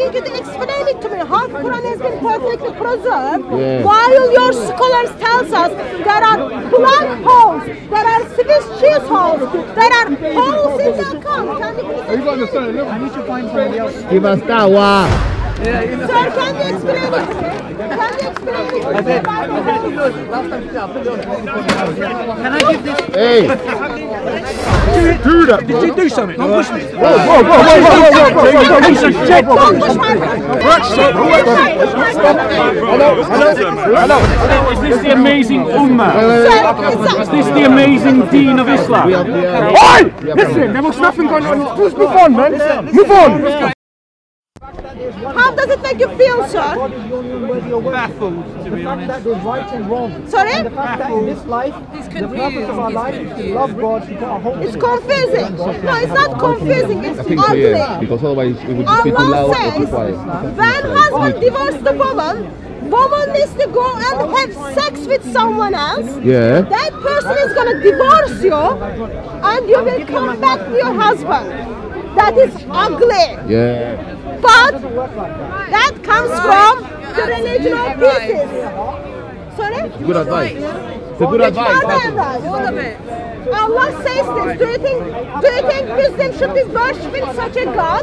you to explain it to me. How Quran has been perfectly preserved, while your scholars tells us there are plug holes, there are Swiss cheese holes, there are holes in the account. Can you please explain it? I need to find somebody else. Give us dawah. Sir, can you explain it to me? Can you explain it to me? Can I give this? Hey. Do that. Did you do something? Don't push me. Whoa. Don't push my friend. Hello. Is this the amazing Ummah? Is this the amazing Deen of Islam? Oi! Listen, there was nothing going on. Just move on, man. Move on. How does it make you feel, sir? Baffled, to be honest. That there's right and wrong. Sorry? And the fact that in this life, the purpose of our life is to love God, to put our hope It's in Him. confusing. No, it's not confusing. It's I think so, yeah. ugly. Because otherwise it would just be too Allah loud or too says, quiet. when husband divorces the woman needs to go and have sex with someone else. Yeah. That person is going to divorce you and you will come back to your husband. That is ugly. Yeah. But that comes from the religion of pieces. Sorry? Good advice. It's a good advice. All of it. Allah says this. Do you think Muslims should be worshipping such a God?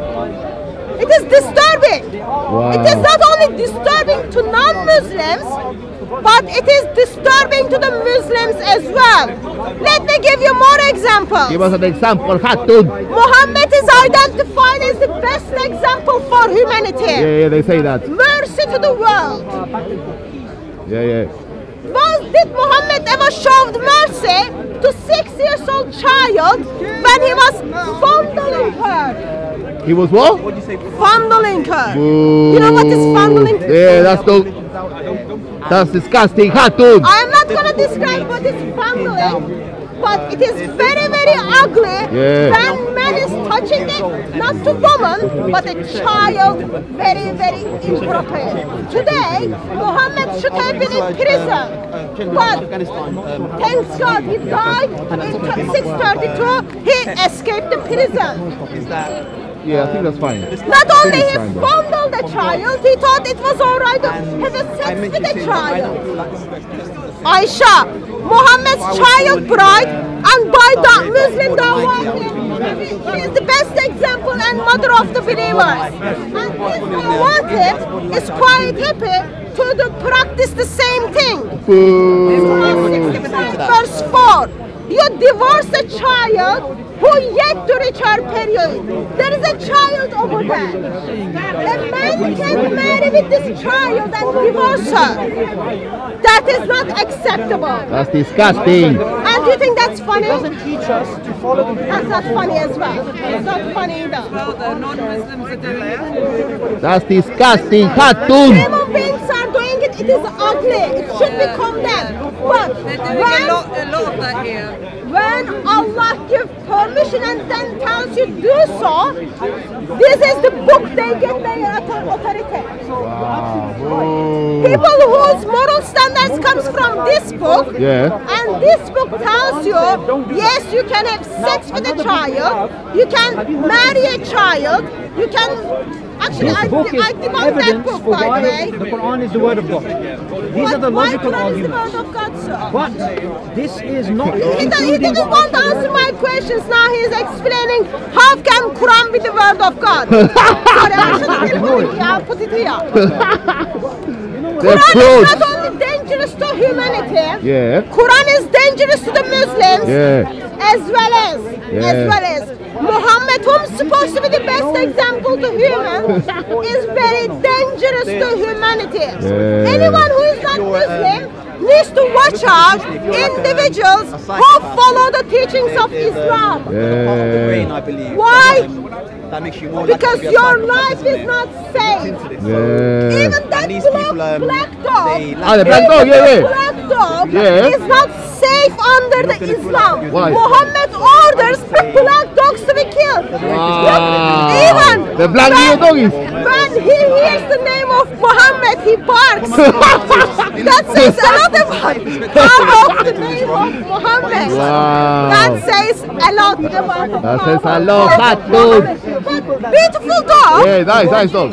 It is disturbing. Wow. It is not only disturbing to non-Muslims, but it is disturbing to the Muslims as well. Let me give you more examples. Give us an example, Khatun. Muhammad is identified as the best example for humanity. Yeah, they say that. Mercy to the world. Yeah. Did Muhammad ever show mercy to 6-year-old child when he was fondling her? He was what? Fondling her. Ooh. You know what is fondling? Yeah, that's disgusting, Khatun. I am not going to describe what is fondling, but it is very, very ugly when man is touching it, not to woman, but a child, very, very inappropriate. Today, Muhammad should have been in prison, but thanks God he died in 632, he escaped the prison. Yeah, I think that's fine. Not only he fondled the child, he thought it was alright to have a sex with the child. Aisha, Muhammad's child bride, and by the Muslim Dawah, she is the best example and mother of the believers. And this Dawah is quite happy to practice the same thing. Verse 4. You divorce a child who yet to reach her period. There is a child over there. A man can marry with this child and divorce her. That is not acceptable. That's disgusting. And do you think that's funny? Doesn't teach us to follow the That's not funny as well. It's not funny either. Well, the non-Muslims are doing it. That's disgusting, Khatun. Human beings are doing it. It is ugly. It should be condemned. But They're doing a lot of that here. when Allah gives permission and then tells you do so, this is the book they get their authority. People whose moral standards comes from this book, and this book tells you, yes, you can have sex with a child, you can marry a child, you can. Actually, I debunk that book, by the way. The Quran is the word of God. These are the logical arguments. Why Quran is the word of God, sir? But this is not He including didn't what want to answer my questions. Now he is explaining how can Quran be the word of God. Sorry, I shouldn't be putting it. I'll put it here. Quran is not only dangerous to humanity. Quran is dangerous to the Muslims as well as Muhammad, who's supposed to be the best example to humans, is very dangerous to humanity. Anyone who is not Muslim needs to watch out individuals who follow the teachings of Islam. Why? Because your life is not safe. Even that black dog, the black dog, black dog is not safe under under the Islam. Why? Muhammad orders the black dogs to be killed. Wow. Even The black little doggies. when he hears the name of Muhammad, he barks. That says a lot about the name of Muhammad. Wow. That says a lot about That says a Muhammad. lot, Hatun. But beautiful dog. Yeah, nice dog.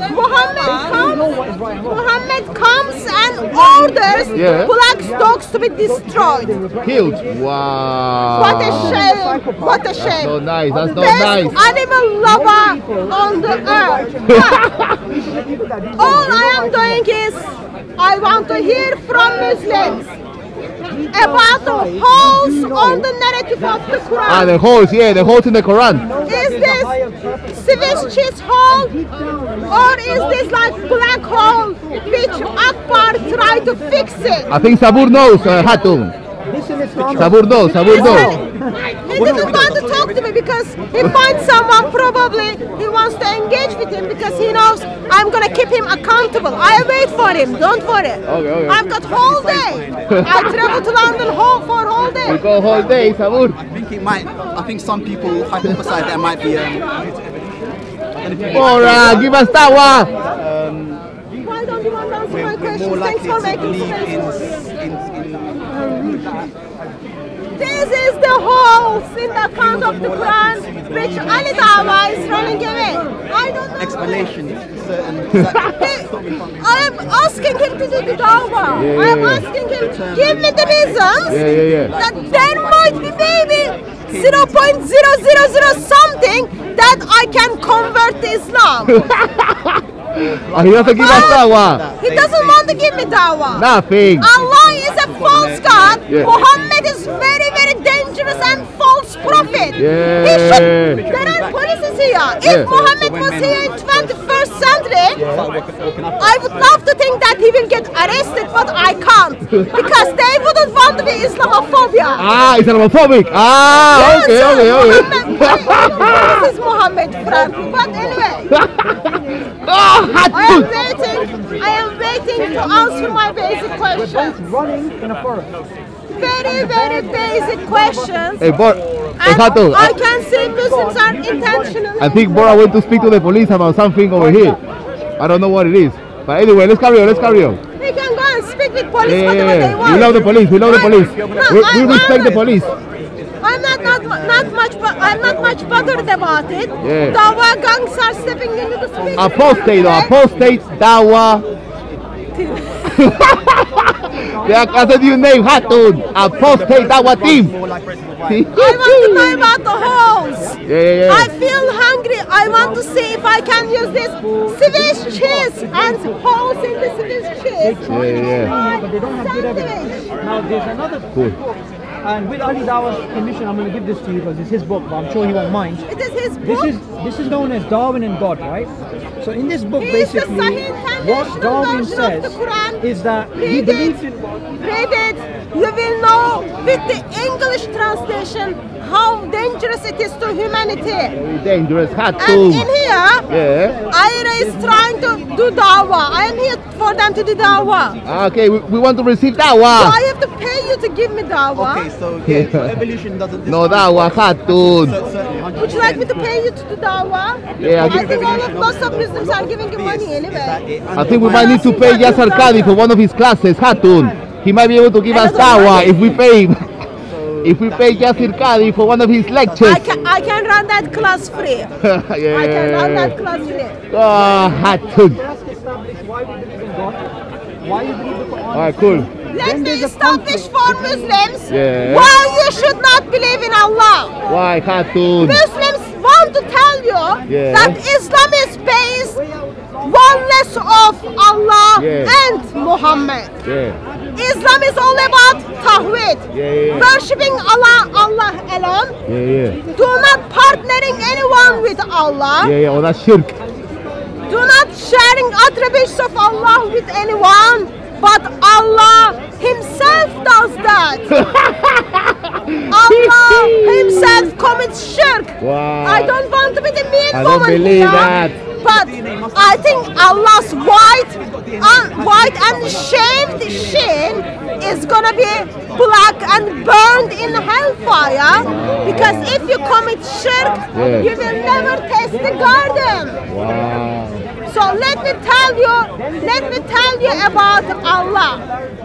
Muhammad comes and orders Yeah. black dogs to be destroyed. Killed. Wow. What a shame! What a shame! So nice. That's so Best nice. animal lover on the earth. But all I am doing is I want to hear from Muslims about the holes on the narrative of the Quran. Ah, the holes. Yeah, the holes in the Quran. Is this Swiss cheese hole or is this like black hole which Akbar tried to fix it? I think Sabur knows, Hatun. This in Islam. Sabur knows. Sabur knows. He didn't want to talk to me because he finds someone probably he wants to engage with him because he knows I'm gonna keep him accountable. I wait for him, don't worry. Okay. I've got whole day. I travel to London for whole day. We go whole day, Sabur. I think some people hypothesize there might be Bora, give us that one. Why don't you want to answer my question? Thanks for making space. This is the holes in the account of the Quran which Ali Dawa is running away. I don't know. explanation. I am asking him to do the dawah. I am asking him, give me the reasons Yeah. that there might be maybe 0.000 something that I can convert to Islam. He doesn't give us that one. He doesn't want to give me dawah. Nothing. Allah is a false God. Yeah. Muhammad is very, very dangerous and false prophet. Yeah. He should, there are policies here. If Yeah. Muhammad was here in 21st century, I would love to think that he will get arrested, but I can't. Because they wouldn't want to be Islamophobia. Ah, Islamophobic. Ah, okay. This is Muhammad, friend. But anyway, Oh, I am waiting to answer my basic questions. Running in a forest. Very, very basic questions. Hey, And Hatun, I can say Muslims are intentional. I think Bora went to speak to the police about something over here. I don't know what it is. But anyway, let's carry on. They can go and speak with police whatever they want. We love the police. We respect the police. I'm not much bothered about it. Yeah. Dawa gangs are stepping into the space. Apostate, Dawa. That's a new name, Hatun. Apostate, Dawa team. I want to know about the holes. Yeah. I feel hungry. I want to see if I can use this Swiss cheese and holes in the Swiss cheese. Yeah. But they don't have good evidence. Now there's another book. And with Ali Dawa's permission, I'm going to give this to you because it's his book, but I'm sure he won't mind. It is his book. This is known as Darwin and God, right? So in this book, He is the basically, Sahih what International Darwin version of the says Quran. is that he Read believes it. in God. Read it. You will know with the English translation how dangerous it is to humanity. Very dangerous, And Hatun. in here, Yeah. Ira is trying to do dawah. I am here for them to do dawah. Okay, we want to receive So Dawa. I have to pay you to give me dawah. Okay, so yeah, so evolution doesn't. No Dawa, Hatun. Certainly, 100%. Would you like me to pay you to do dawah? Yeah, I think lots of Muslims are giving you money anyway. I think we might need to pay Yasser Qadi for one of his classes, Hatun. He might be able to give us Dawa if we pay him. If we pay Yasser Qadi for one of his lectures. I can run that class free. I can run that class free. Oh, Hatun. First establish why we believe in God, why you believe the Quran. Alright, cool. Let me establish for Muslims Yeah. why you should not believe in Allah. Why, Hatun? Muslims want to tell you Yeah. that Islam is based oneness of Allah Yeah. and Muhammad. Yeah. Islam is all about Tawhid, Yeah. worshipping Allah alone. Yeah. Do not partnering anyone with Allah. Yeah, oh, that's shirk. Do not sharing attributes of Allah with anyone, but Allah Himself does that. Allah Himself commits shirk. Wow. I don't want to be the mean I woman don't believe here, that. but I think Allah's white and shaved shin is gonna be black and burned in hellfire. Because if you commit shirk, you will never taste the garden. Wow. So let me tell you about Allah.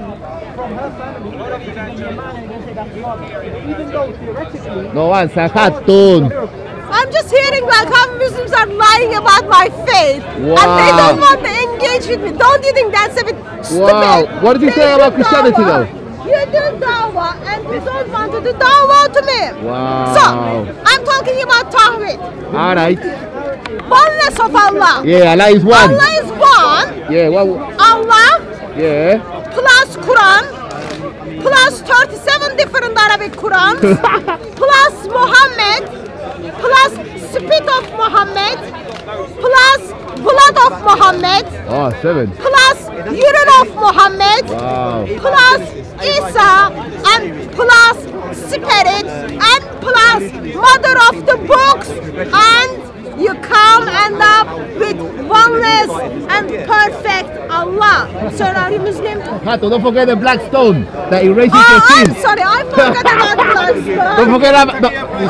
No answer, Hatun. I'm just hearing like how Muslims are lying about my faith. Wow. And they don't want to engage with me. Don't you think that's a bit stupid? Wow. What did you say about Christianity though? You do dawah and you don't want to do dawah to me. Wow. So, I'm talking about Tawhid. Alright. Oneness of Allah. Yeah, Allah is one. Allah is one. Yeah, well, Allah yeah. plus Quran plus 37 different Arabic Qurans plus Muhammad plus spit of Muhammad plus blood of Muhammad Oh, 7. plus urine of Muhammad Wow. plus Isa and plus spirit and plus mother of the books, and you come end up with oneness and perfect Allah. So are you Muslim? Hato, don't forget the black stone that erases your Oh, I'm sins. sorry, I forgot about that. Don't forget about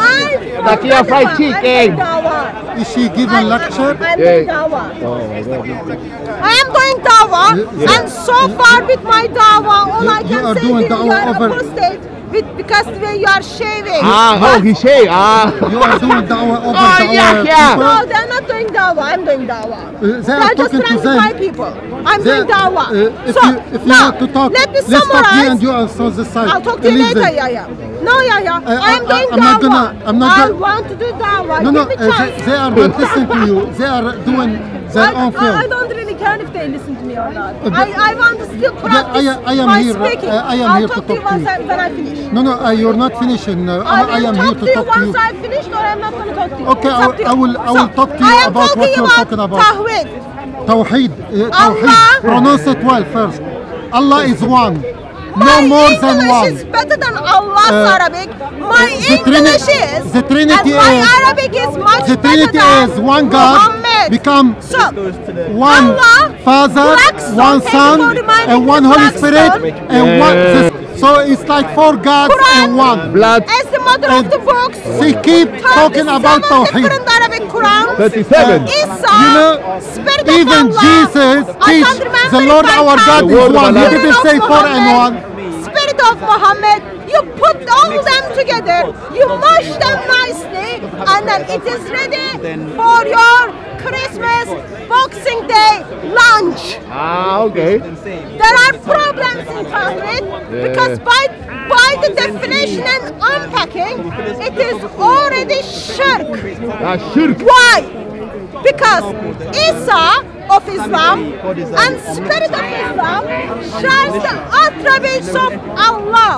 the Kia fried chicken. Is she giving lecture? I'm Yeah. doing dawah. Oh my God. I am doing dawah, and so far with my dawah, all I You can are say doing is you dawah are over- apostate because the way you are shaving. Oh, he shaved. You are doing dawah over Oh, yeah, yeah. No, they're not doing dawah. I'm doing dawah. They are They're just talking to trying to them. my people. I'm They- doing dawah. If So, you now, want to talk, let me let's talk here summarize. and you are on the side. I'll talk to you Listen. later, Yaya. No, Yaya. I'm doing I'm not dawah. gonna- I'm not I gonna- want to do dawah. No, no, Give me chance. they are not listening to you. They are doing their own I film. don't really care if they listen to me or not. but- I want to still practice I am my here, speaking. I am I'll here talk to to you talk to once you. when I finish. No, you're not finishing. I I will am here talk to to you talk to you. once I've finished, or I'm not going to talk to you. Okay, It's up to you. I will talk to you I am about what you're talking about. Tawhid. Tawheed. Allah. Tawheed. Pronounce it well first. Allah is one. No My more than English is one. better than Allah's Arabic. My the English Trini- is. the Trinity and my is- Arabic is much The Trinity better than is one God, Muhammad. become So, one Allah, Father, Blackstone, one thank you Son, for reminding and one me, Holy Blackstone. Spirit, and one. So it's like 4 gods Quran. and one. Blood. As the mother of the books. They keep talking about 37 Tawheed. different Arabic Qurans. 37. Isa, You know, Spirit even of Allah. Jesus I teach can't remember the if Lord I our can. God The is word of one. He Allah. didn't say 4 and 1. Spirit of Muhammad, you put all them together, you mash them nicely, and then it is ready for your Christmas Boxing Day lunch. Ah, okay. There are problems in Tawhid because by the definition and unpacking, it is already shirk. Shirk. Why? Because Isa of Islam and Spirit of Islam shares the attributes of Allah.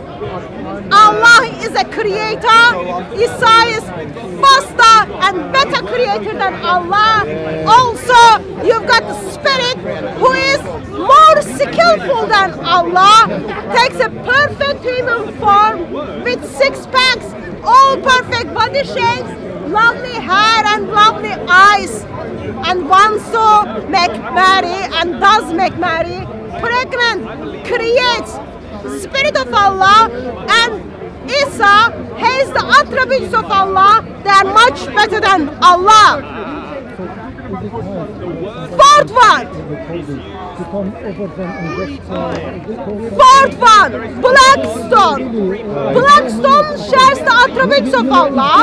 Allah is a creator. Isa is faster and better creator than Allah. Also, you've got the Spirit who is more skillful than Allah, takes a perfect human form with 6 packs, all perfect body shapes, lovely hair and lovely eyes, and wants to make Mary and does make Mary pregnant, creates Spirit of Allah, and Isa has the attributes of Allah. They are much better than Allah. Fourth one. Fourth one, Blackstone. Blackstone shares the attributes of Allah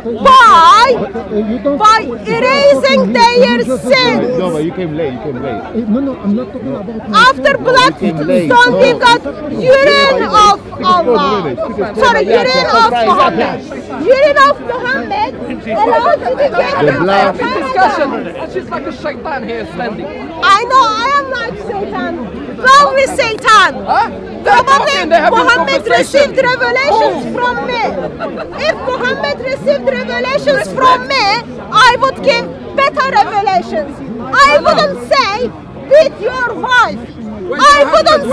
by erasing their sins. No, but you came late. No, I'm not talking about. After Blackstone, we've got urine of Allah. Sorry, urine of Muhammad. Urine of Muhammad allows you to get The blood. Discussion. She's like a shaitan here standing. I know, I am like Satan. Love with Satan. Probably Muhammad received revelations from me. If Muhammad received revelations from me, I would give better revelations. I wouldn't say beat your wife. I wouldn't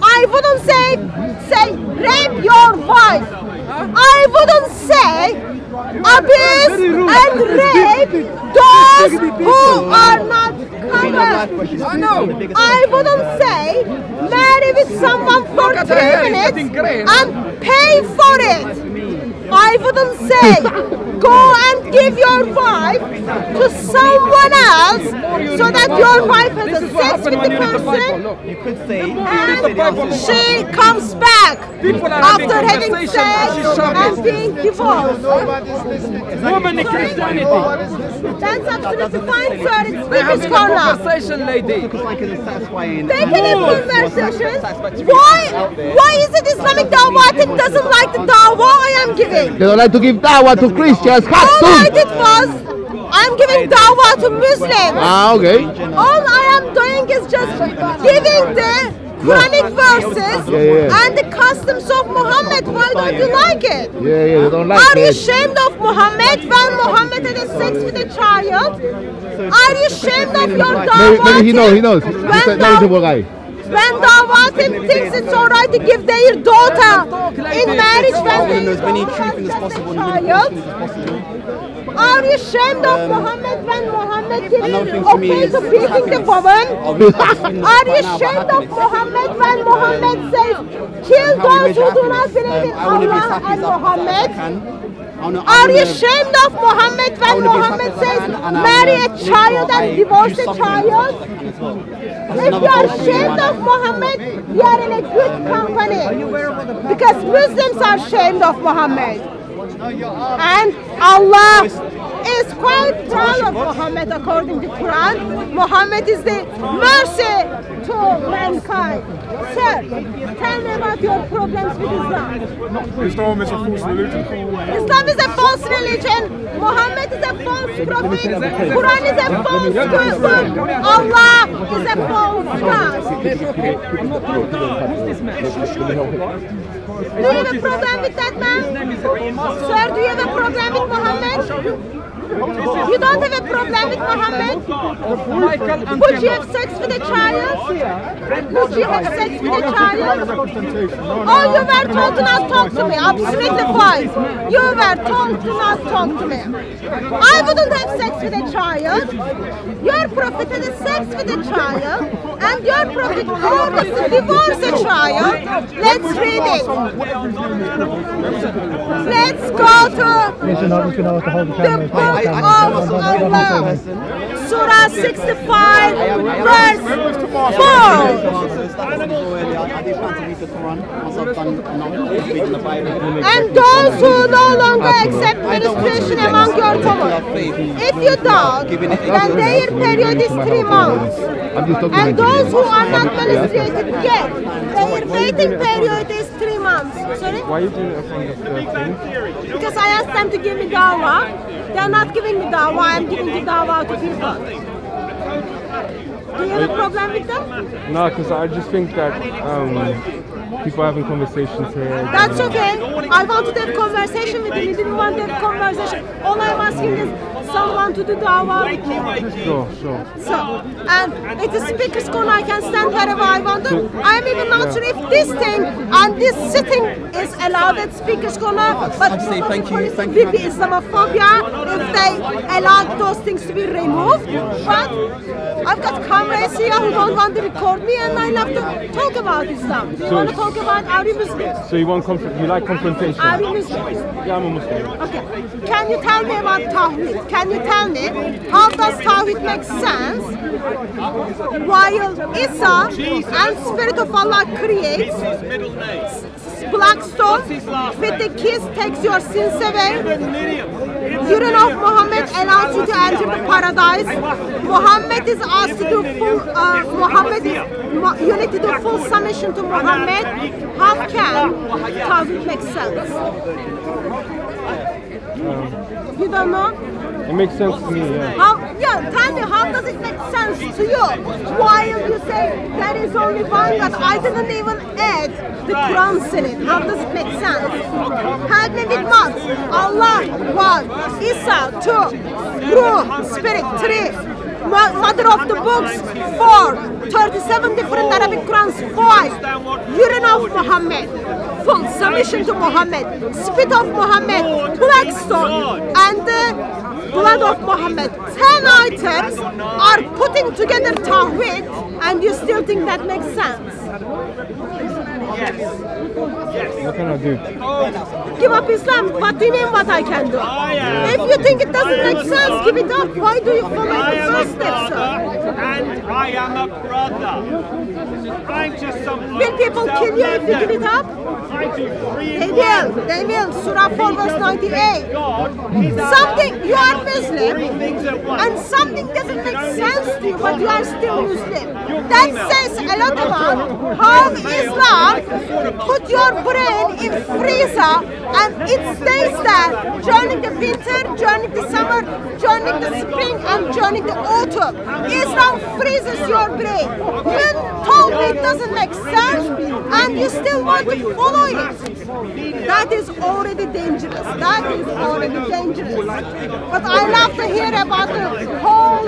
say rape your wife. I wouldn't say abuse and rape those who are not covered. I wouldn't say marry with someone for 3 minutes and pay for it. I wouldn't say go and give your wife to someone else so that your wife has a sex with the person and she comes back after having sex and being divorced. Woman in Christianity. That's absolutely fine, sir. It's Speaker's Corner. Conversation, lady. They can have conversations. Why is it Islamic Dawah doesn't like the Dawah I am giving? They don't like to give dawah to Christians. All I did was, I'm giving dawah to Muslims. Ah, okay. All I am doing is just giving the Quranic verses and the customs of Muhammad. Why don't you like it? Yeah, they don't like it. Are you ashamed of Muhammad when Muhammad had sex with a child? Are you ashamed of your dawah? Maybe he knows. He's a knowledgeable guy. When Dawah thinks it's alright to give their daughter in marriage when they as many truth in as possible and as many child, as possible. are you ashamed of Muhammad when Muhammad gives Another thing for me okay is to beating the woman? Are you ashamed of Muhammad when Muhammad says kill those who do not believe in Allah and Muhammad? Are you ashamed of Muhammad when Muhammad says marry a child and divorce a child? If you are ashamed of Muhammad, you are in a good company. Because Muslims are ashamed of Muhammad. And Allah is quite proud of Muhammad according to Quran. Muhammad is the mercy to mankind. Sir, tell me about your problems with Islam. Islam is a false religion. Islam is a false religion. Muhammad is a false prophet. Quran is a false book. Allah is a false God. Do you have a problem with that man? Sir, do you have a problem with Muhammad? You don't have a problem with Muhammad? Would you have sex with a child? Would you have sex with a child? Oh, you were told to not talk to me. Absolutely fine. You were told to not talk to me. I wouldn't have sex with a child. Your prophet had sex with a child. And your prophet ordered to divorce a child. Let's read it. Let's go to the book of Allah. Surah 65, verse 4. And those who no longer accept ministration among your followers, if you doubt, then their period is 3 months. And those who are not ministrated yet, their waiting period is 3 months. Sorry? Why are you doing it from the thing? Because I asked them to give me dawah. They are not giving me dawah, I am giving the dawah to people. Do you have a problem with them? No, because I just think that people having conversations here. That's okay. I wanted to have conversation with you. You didn't want to have conversation. All I'm asking is someone to do dawah with me. Sure. So, and it is Speaker's Corner. I can stand wherever I want to. I'm even not sure if this thing and this sitting is allowed at Speaker's Corner. But say thank you. will be Islamophobia if they allow those things to be removed. But I've got cameras here who don't want to record me, and I love to talk about Islam. Do you want to talk about are you Muslim? So you like confrontation? Are you Muslim? Yeah, I'm a Muslim. Okay. Can you tell me about Tawheed? Can you tell me how does Tawheed make sense while Isa and Spirit of Allah creates black stone with the kiss takes your sins away? Urine of Muhammad allows you to enter the paradise. Muhammad is asked to do full. You need to do full submission to Muhammad. How can Tawheed make sense? You don't know? It makes sense to me, yeah. Tell me, how does it make sense to you? While you say there is only one God, I didn't even add the Quran in it. How does it make sense? Help me with maths. Allah, 1. Isa, 2. Ruh, Spirit, 3. Mother of the books, 4. 37 different Arabic Qurans. 5. Urine of Muhammad. Full submission to Muhammad. Spit of Muhammad. Black stone. And the blood of Muhammad. 10 items are putting together Tawhid, and you still think that makes sense? What can I do? Give up Islam. What do you mean what I can do? If you think it doesn't make sense, give it up. Why do you follow the first step, sir? And I am a brother. I'm just some. Will people kill you if you give it up? They will. They will. Surah 4 verse 98. Something, you are Muslim, and something doesn't make sense to you, but you are still Muslim. That says a lot about how Islam put your brain in freezer and it stays there during the winter, during the summer, during the spring, and during the autumn. Islam freezes your brain. You told me it doesn't make sense and you still want to follow it. That is already dangerous. That is already dangerous. But I love to hear about the whole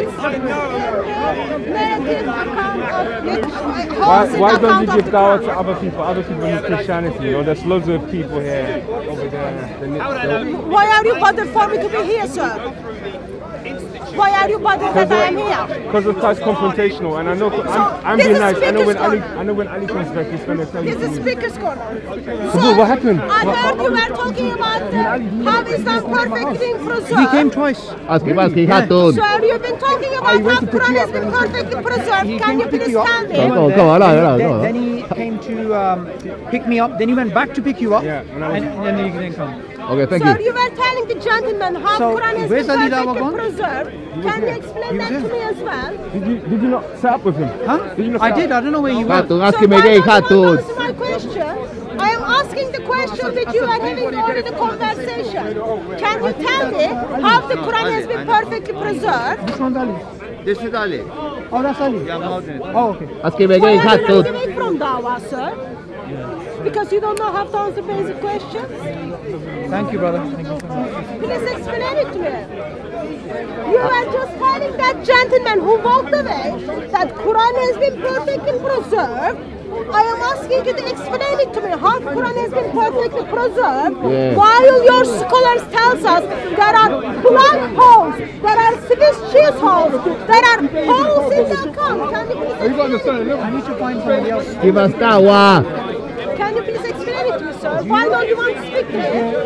narrative account of Why don't you give dawah to other people in Christianity? You know, there's loads of people here, over there. Why are you bothered for me to be here, sir? Why are you bothered that I am here? Because it's quite confrontational, and I know I'm being nice. I know when Ali comes back, he's going to tell you. This is Speaker's Corner. So what happened? I heard you were talking about how Islam perfectly being preserved. He came twice. Ask him, Hatun. Sir, you've been talking about how Quran has been perfectly preserved. Can you please tell me? Come on. Then he came to pick me up. Then he went back to pick you up. Yeah, and then you didn't come. Okay, thank Sir, you. you were telling the gentleman how Quran has been perfectly preserved. Can you explain that to me as well? Did you not set up with him? Huh? I did. I don't know where you went. Hatun, ask So him why again, don't you Hatun. answer my question? I am asking the question which you are having already the conversation. Can you tell me how the Quran has been perfectly preserved? Which one's Ali? This is Ali. Oh, that's Ali. Oh, okay. Ask him Why again, are you running Hatun. away from Dawah, sir? Because you don't know how to answer basic questions? Thank you, brother. Thank you so much. Please explain it to me. You were just telling that gentleman who walked away that Quran has been perfectly preserved. I am asking you to explain it to me how Quran has been perfectly preserved, while your scholars tells us there are blood holes, there are Swiss cheese holes, there are holes in the account. Can you please explain it? I need to find somebody else. Give us dawah. Can you please explain it to me, sir? Why don't you want to speak to me?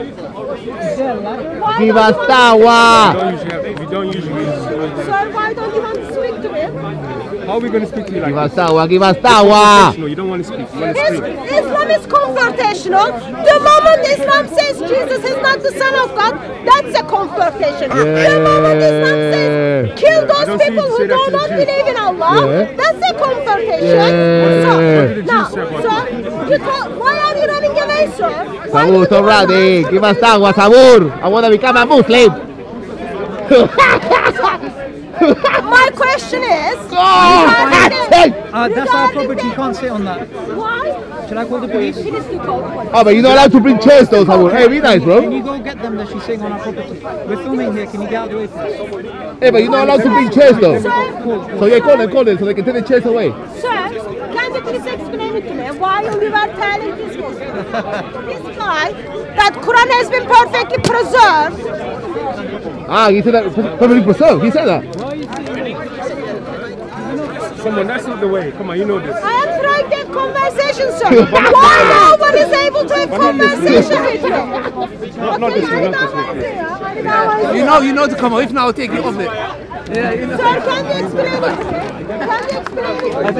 Why Give don't us you want dawah. We don't usually. Sir, why don't you want to speak to me? How are we going to speak to you like Give us this? dawah. Give us dawah. No, you don't want to speak. You want to speak. Islam is confrontational. The moment Islam says Jesus is not the Son of God, that's a confrontation. The moment Islam says kill those don't see people you who say that do to the not Jews. believe in Allah, that's a confrontation. So, now, why are you running away, sir? Why Sabur, do stop you run running. away? Give us dawah, Sabur. I want to become a Muslim. My question is, That's our property. You can't sit on that. why? Should I call the police? Please do call the police. Oh, but you're not allowed to bring chairs though, Sabur. Hey, be nice, Can bro. you go get them that she's saying on our property? We're filming here. Can you get out of the way, please? Hey, but you're not allowed to bring chairs though. Sir, So yeah, call them so they can take the chairs away. Sir, can you please explain it to me why you were telling this guy that Quran has been perfectly preserved? Ah, he said that perfectly preserved. He said that. Come on, that's not the way. Come on, you know this. I am trying to have conversation, sir. Why no one is able to have conversation with me? Not this way, not this way. You know to come on. If not, I'll take you off it. Sir, can you explain it? Can you explain it?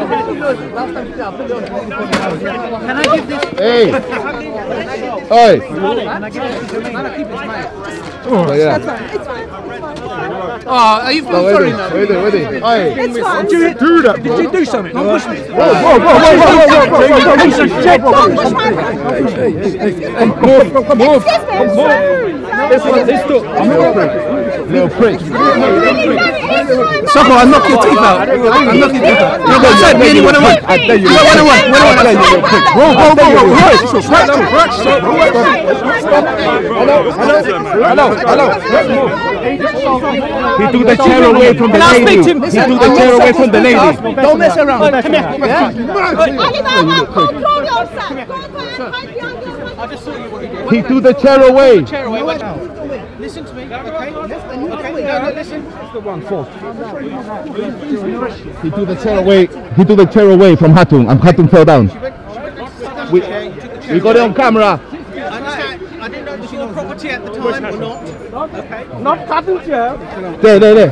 Can I give this? Hey. Oi. Can I give this to Oh, yeah. It's fine. It's fine. Oh, are you sorry now? Wait. Oi. It's fine. Do that. Did you do something? Don't push me. Whoa. Don't push my friend. Come on. Excuse me, sir. Little prick. Soko, I'll knock your teeth out. I'll knock your teeth out. You go inside me any 1-on-1. I tell you. 1-on-1. Roll. Hello. He took the chair away from the lady. He took the chair away from the lady. Don't mess around. Come here. Alibaba, control yourself. Go and hide behind your He took the chair away. Listen to me, okay? Listen. It's the one fault. He took the chair away. He took the chair away from Hatun, and Hatun fell down. We got it on camera. I didn't know it was your property at the time or not. Okay. Not Hatun chair. There.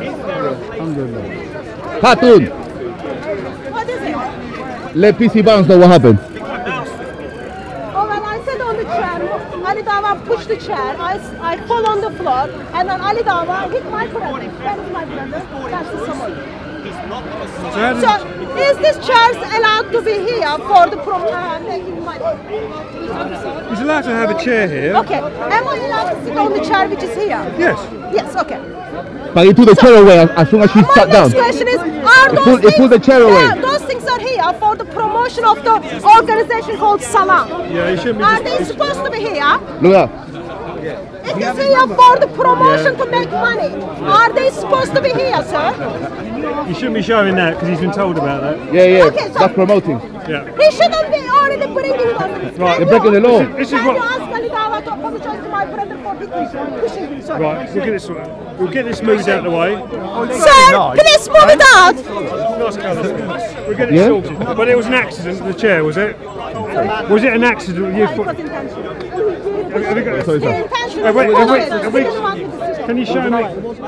Hatun, What is it? let PC Bounce know what happened. Oh, well, I sat on the chair. Ali Dava pushed the chair. I fall on the floor, and then Ali Dava hit my brother. That is my brother. That's the summary. So, is this chair allowed to be here for the making money? He's allowed to have a chair here. Okay. Am I allowed to sit on the chair which is here? Yes. Yes. Okay. But he took the chair away as soon as she sat down. My next question is, are those He pulled the chair away. Yeah, those things are here for the promotion of the organization called Salam. Yeah, he shouldn't be. Are they supposed to be here? Look at that. It is here for the promotion to make money. Are they supposed to be here, sir? He shouldn't be showing that because he's been told about that. Yeah. Okay, so That's promoting. Yeah. he shouldn't be already bringing them. Right, they're breaking the law. This is Can what. you ask Ali Dava to apologize to my brother for pushing him? Sorry. Right, we'll get this moved out of the way. Sir, please move it out. We'll get it sorted. But it was an accident, the chair, was it? Was it an accident? You It thought, was intentional. have you got, Sorry, The sir. intention Wait, was wait, always- wait, he wait. didn't want the decision. can you show me? It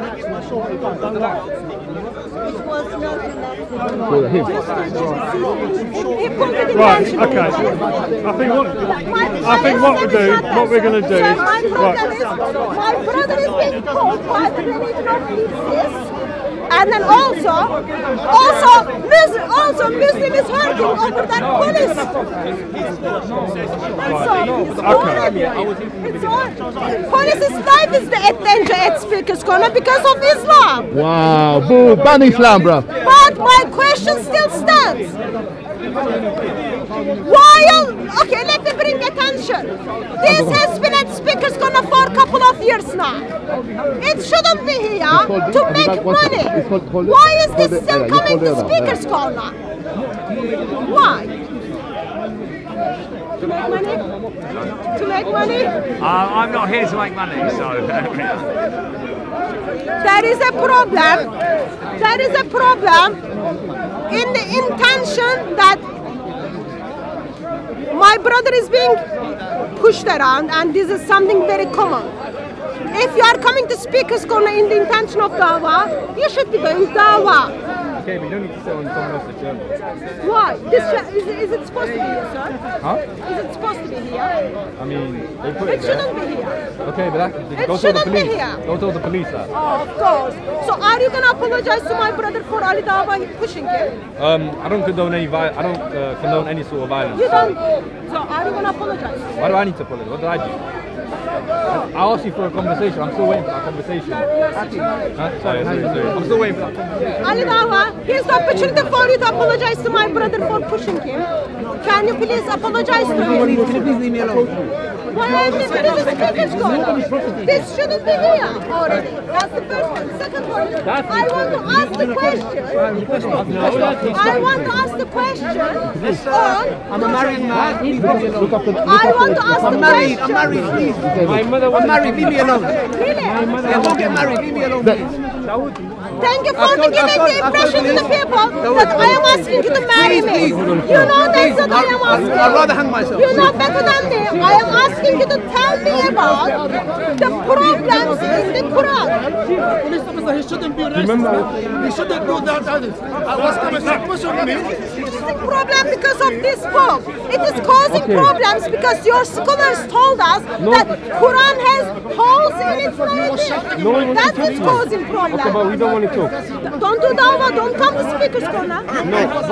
was not He pulled it Right, intentionally. okay. I think what we're going to do So is, my problem right, is, my brother is being told why the religion of this. And then also Muslim is hurting over that police. That's all. It's already. It's all. Police's life is at danger at Speaker's Corner because of Islam. Wow. Boo. Ban Islam, bro. But my question still stands. Okay, let me bring attention. This has been at Speaker's Corner for a couple of years now. It shouldn't be here to make money. Why is this still coming to Speaker's Corner? Why? To make money? To make money? I'm not here to make money, so. There is a problem. There is a problem in the intention that my brother is being pushed around, and this is something very common. If you are coming to Speaker's Corner in the intention of dawah, you should be doing dawah. okay, but you don't need to sit on someone else's journal. Why? Is it supposed to be here, sir? Huh? Is it supposed to be here? I mean, they put It it there. shouldn't be here. Okay, but It go tell the shouldn't be police. here. Go tell the police that. Oh, of course. So are you gonna apologize to my brother for Ali Dava pushing him? I don't condone any condone any sort of violence. You don't. So are you gonna apologize? Why do I need to apologize? What did I do? I asked you for a conversation. I'm still waiting for that conversation. Huh? Sorry. I'm still waiting for that conversation. Ali Dava, here's the opportunity for you to apologize to my brother for pushing him. Can you please apologize to him? Can you please leave me alone? Why am I leaving this Speaker's Corner? This shouldn't be here already. That's the first one. Second one, I want to ask the question. I want to ask the question on... I'm a married man. Please leave me alone. I want to ask the I'm question. married, please. My mother I'm married, leave me alone. Really? Yeah, don't get married, leave me alone, please. Thank you for giving the impression to the people that I am asking you to marry me. Please. You know that's what I am asking. I'd rather hang myself. You know better than me. I am asking you to tell me about the problems in the Quran. Police officer, he shouldn't be arrested. He shouldn't do that. I was coming to push on me. It is a problem because of this book. It is causing problems because your scholars told us that Quran has holes in its narrative. That's what's causing problems. Okay, but we don't want to talk. Don't do dawah, don't come to Speaker's Corner.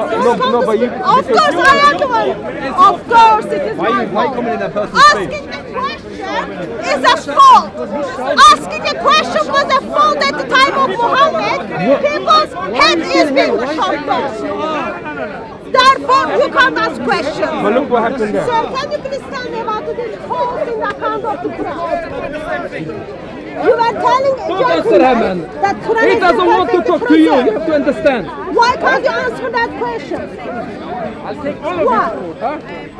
But you. Of course I am the one. Of course it is my Why fault. coming in that person's face? question is a fault. Asking a question was a fault at the time of Muhammad. People's head is being chopped off. Therefore, you can't ask questions. But look what happened there. Sir, can you please tell me about this fault in the account of the Quran? You were telling that Quran He doesn't want to talk to you. You have to understand. Why can't you answer that question? I'll take all of Why? you. Huh?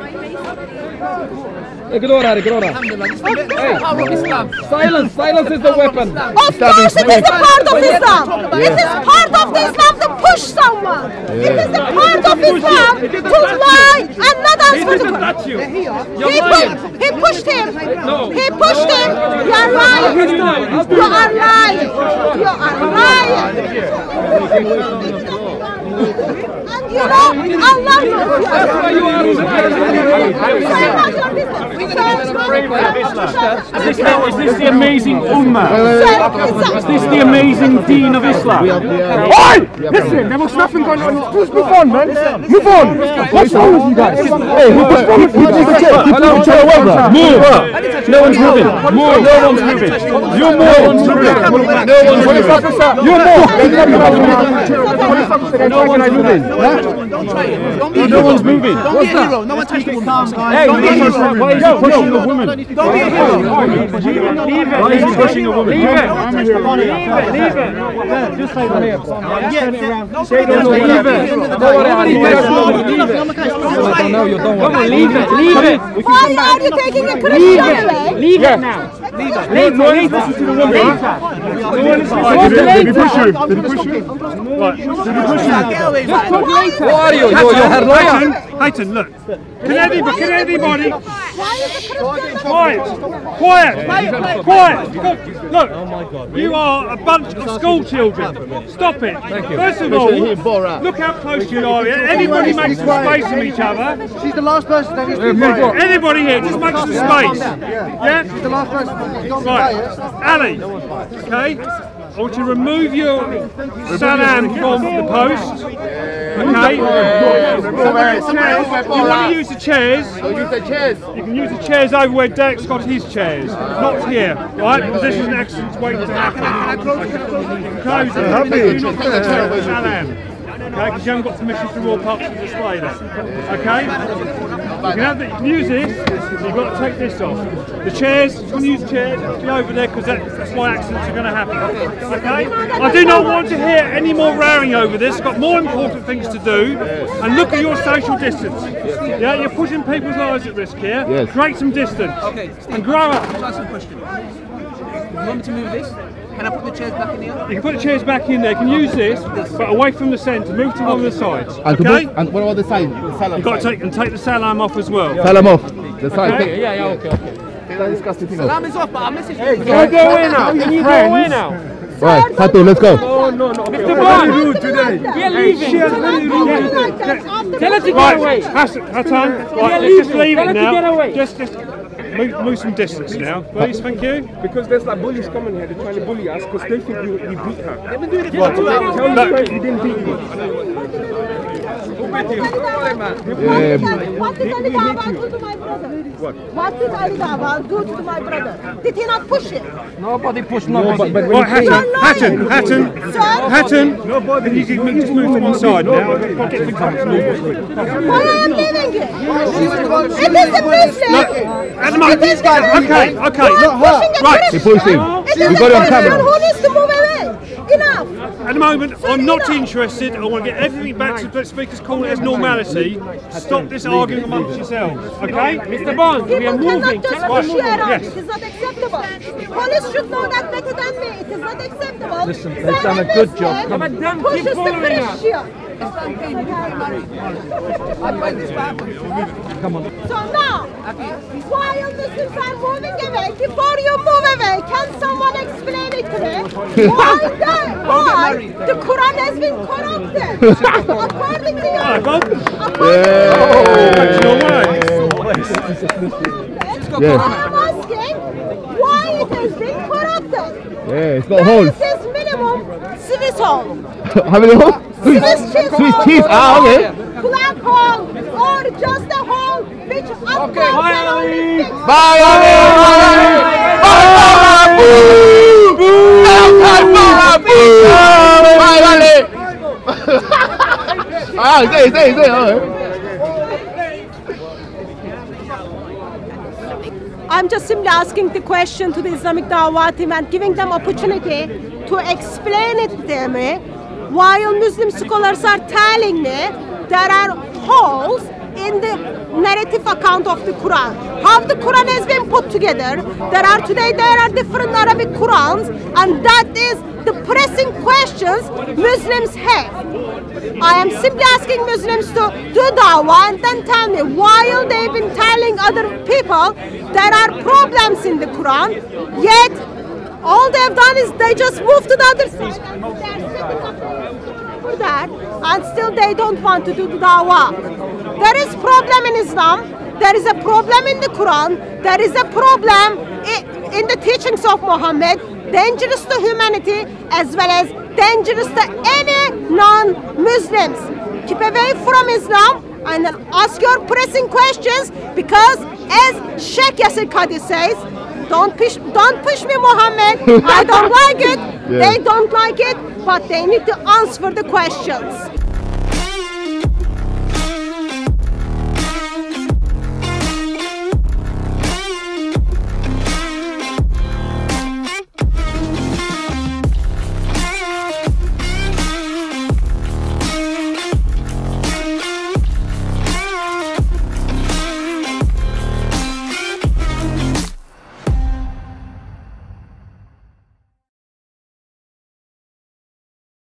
Ignore her, ignore her. Hey, silence, silence is the weapon. Of course it is a part of Islam. It is part of the Islam to push someone. It is a part of Islam to lie and not answer the question. He pushed him. He pushed him. You are lying. You are lying. You are lying. And you know, Allah knows you. That's why you are Is this the amazing Ummah? Is this the amazing deen of Islam? Oi! Listen, there was nothing going on. Let's move on, man. Move on. What's wrong with you guys? Hey, what's wrong with you? Move! No one's moving. Move! No one's moving. You move! No one's moving. You move! No one's moving. No one's moving. What's that? No one touched the woman. Hey, why is he pushing a woman? Don't be a hero. Why is he pushing a woman? Leave it. Just say the name. Turn it around. Say the Leave it. Why are you taking a Christian away? Leave it now. Listen to the woman. Did he push you? Did he push you? Right. Did he push you? Just talk later. Who are you? You're her lawyer. Hayton, look. Can anybody? Quiet. Look. You are a bunch of school children. Stop it. First of all, look how close you are. Everybody makes some space from each other. She's the last person that is Anybody here, just make some space. Yeah? She's the last person. Right. Ali, okay? I want you to remove your salam from the post. Okay? You want to use the chairs. You can use the chairs over where Derek's got his chairs, not here, right? Because this is an accident waiting to happen. You can close it. Do not put the chair with salam. Okay, because you haven't got permission to walk up to display that. Okay? You can use this, so you've got to take this off. The chairs, you want to use the chairs, be over there because that's why accidents are going to happen. Okay? I do not want to hear any more roaring over this. I've got more important things to do. And look at your social distance. Yeah, you're pushing people's lives at risk here. Yes. Create some distance. Okay, and grow up. Can I ask you a question? You want me to move this? Can I put the chairs back in here? You can put the chairs back in there. You can use this, but away from the centre. Move to one of the sides. Okay? And what about the side? The salam You've got to take the salam off as well. Salam off. The side. Okay? Okay. That disgusting thing Salam off. is off, but I messaged Can you go away now? Can you go away now? Right, Hatu, let's go. No. Mr. Bond! We are leaving. Tell her to get away. Hassan, right, just leave it now. Just move some distance now, please, thank you. Because there's like bullies coming here, they're trying to bully us because they think we beat her. They've been doing it for Right. 2 hours. Tell me straight, we didn't beat you. What did Ali Dawah do to my brother? What did Ali Dawah do to my brother? Did he not push him? Nobody pushed nobody. Right, Hatton, nobody. You can just move to one side now. I'll get the cops moving. Why I am leaving it? It is a Muslim. It is okay. Right. He pushed him. It is We got it on a Christian camera. who needs to move away. Enough. At the moment, I'm not interested. I want to get everything back to the speakers calling it as normality. Stop this arguing amongst yourselves, okay? Mr. Bond, we are People moving. cannot just push you around. Yes. It is not acceptable. Police should know that better than me. It is not acceptable. Listen, they've done a good job. Come But then pushes keep the following us. Christian. Come on. So now, while Muslims are moving away, before you move away, can someone explain it to me? Why the Quran has been corrupted? According to Yes. I'm asking why it has been corrupted. Yeah, it's got holes. This is minimum Swiss hole. How many holes? Swiss cheese Swiss hole. cheese. Ah, okay. Black hole or just a hole which okay. Bye, Ali! Bye, Ali! Bye, Ali! say. I'm just simply asking the question to the Islamic Dawah team and giving them opportunity to explain it to me, while Muslim scholars are telling me there are holes in the narrative account of the Quran. How the Quran has been put together. There are different Arabic Qurans, and that is the pressing questions Muslims have. I am simply asking Muslims to do dawah and then tell me, while they've been telling other people there are problems in the Quran, yet all they've done is they just moved to the other side and they're sitting up for that, and still they don't want to do the dawah. There is problem in Islam, there is a problem in the Quran, there is a problem in the teachings of Muhammad, dangerous to humanity as well as dangerous to any non-Muslims. Keep away from Islam and then ask your pressing questions, because as Sheikh Yasir Qadhi says, don't push me, Muhammad. I don't like it. Yeah. They don't like it, but they need to answer the questions.